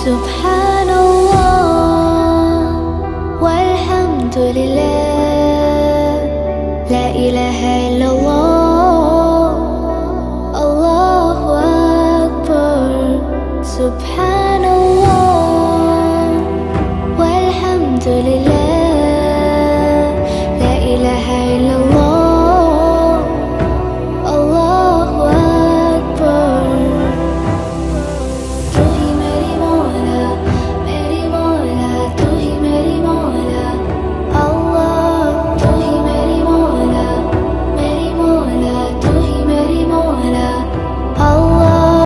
Subhanallah walhamdulillah, la ilaha illallah, Allahu Akbar. Subhanallah walhamdulillah, la ilaha illallah.